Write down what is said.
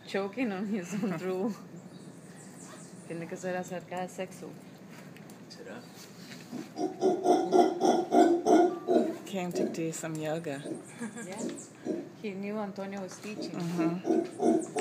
choking on his own drool. Tiene que ser acerca de sexo. ¿Será? Came to do some yoga. Yeah. He knew Antonio was teaching. Mm-hmm.